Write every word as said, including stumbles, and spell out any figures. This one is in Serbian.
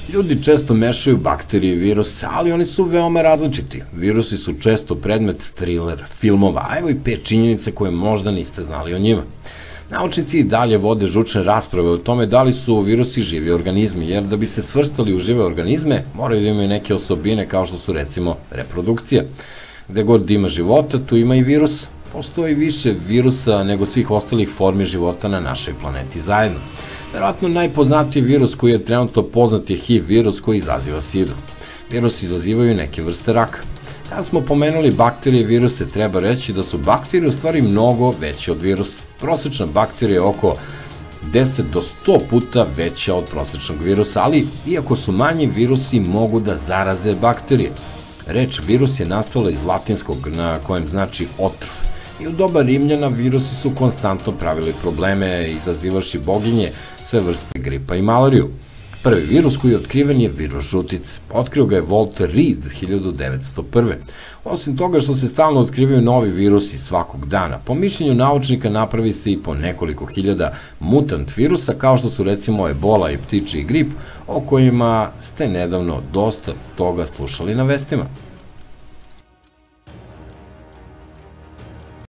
Ljudi često mešaju bakterije i viruse, ali oni su veoma različiti. Virusi su često predmet thriller, filmova, a evo i pet činjenica koje možda niste znali o njima. Naučnici i dalje vode žučne rasprave o tome da li su virusi živi organizmi, jer da bi se svrstali u žive organizme, moraju da imaju neke osobine kao što su recimo reprodukcija. Gde god ima života, tu ima i virus. Postoji više virusa nego svih ostalih formi života na našoj planeti zajedno. Verovatno najpoznatiji virus koji je trenutno poznat je H I V virus koji izaziva sidu. Virusi izazivaju neke vrste raka. Kada smo pomenuli bakterije i viruse, treba reći da su bakterije u stvari mnogo veće od virusa. Prosečna bakterija je oko deset do sto puta veća od prosečnog virusa, ali iako su manji, virusi mogu da zaraze bakterije. Reč virus je nastala iz latinskog na kojem znači otrov. I u doba Rimljana virusi su konstantno pravili probleme, izazivaši boginje, sve vrste gripa i malariju. Prvi virus koji je otkriven je virus žutice. Otkrio ga je Walter Reed hiljadu devetsto prve. Osim toga što se stalno otkrivaju novi virusi svakog dana, po mišljenju naučnika napravi se i po nekoliko hiljada mutant virusa, kao što su recimo ebola i ptičji grip, o kojima ste nedavno dosta toga slušali na vestima.